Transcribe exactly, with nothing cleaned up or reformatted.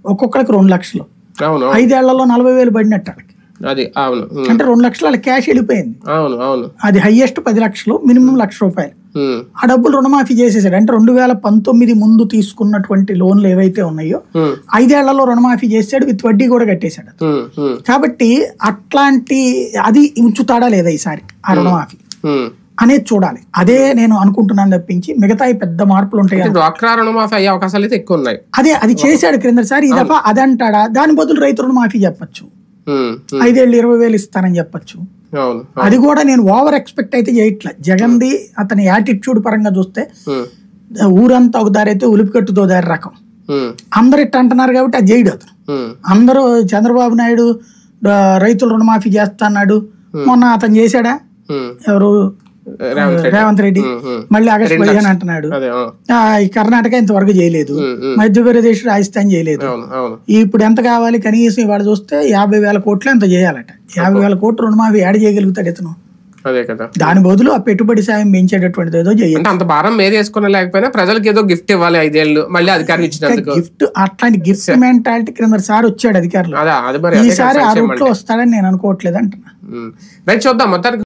ఒక్కొక్కరికి రెండు లక్షలు అవును ఐదేళ్లలో నలభై వేలు పడినట్టు వాళ్ళకి. అది అవును అంటే రెండు లక్షలు వాళ్ళకి క్యాష్ వెళ్ళిపోయింది. అవును అవును అది హైయెస్ట్ పది లక్షలు, మినిమం లక్ష రూపాయలు. ఆ డబ్బులు రుణమాఫీ చేసేసాడు. అంటే రెండు వేల పంతొమ్మిది ముందు తీసుకున్నటువంటి లోన్లు ఏవైతే ఉన్నాయో ఐదేళ్లలో రుణమాఫీ చేసాడు, విత్ వడ్డీ కూడా కట్టేశాడు. కాబట్టి అట్లాంటి అది ఉంచుతాడా లేదా ఈసారి ఆ రుణమాఫీ అనేది చూడాలి. అదే నేను అనుకుంటున్నాను తప్పించి మిగతా పెద్ద మార్పులు ఉంటాయి. డ్వాక్రా రుణమాఫీ అయ్యే అవకాశాలు అయితే ఎక్కువ ఉన్నాయి. అదే అది చేశాడు క్రిందసారి, ఈ దఫా అది అంటాడా? దాని బదులు రైతు రుణమాఫీ చెప్పచ్చు, ఐదేళ్ళు ఇరవై వేలు ఇస్తానని చెప్పచ్చు. అది కూడా నేను ఓవర్ ఎక్స్పెక్ట్ అయితే చేయట్లే. జగన్ది అతని యాటిట్యూడ్ పరంగా చూస్తే ఊరంతా ఒక దారి అయితే ఉలిపికట్టుతో దారి రకం. అందరు ఇట్ట అంటున్నారు కాబట్టి అది చేయడు అతను. అందరూ చంద్రబాబు నాయుడు రైతులు రుణమాఫీ చేస్తా అన్నాడు, మొన్న అతను చేశాడా? ఎవరు? రేవంత్ రెడ్డి. మళ్ళీ ఆగస్టు పదిహేను అంటున్నాడు. ఈ కర్ణాటక ఇంతవరకు చేయలేదు, మధ్యప్రదేశ్ రాజస్థాన్ చేయలేదు. ఇప్పుడు ఎంత కావాలి కనీసం ఇవాళ చూస్తే యాభై వేల కోట్లు ఎంత చేయాలట. యాభై వేల కోట్లు రుణమాఫీ యాడ్ చేయగలుగుతాడు ఇతను. అదే కదా, దాని బదులు ఆ పెట్టుబడి సాయం పెంచేటటువంటిది ఏదో చేయాలి. అంత భారం మీద వేసుకున్నా లేకపోయినా ప్రజలకు ఏదో గిఫ్ట్ ఇవ్వాలి, ఐదేళ్లు మళ్ళీ అధికారం ఇచ్చినందుకు. గిఫ్ట్ అట్లాంటి గిఫ్ట్ మెంటాలిటీ క్రింద సారి వచ్చాడు అధికారులు, ఈసారి ఆ రూట్ లో వస్తాడని నేను అనుకోవట్లేదు అంటున్నా. రైట్, చూద్దాం మొత్తానికి.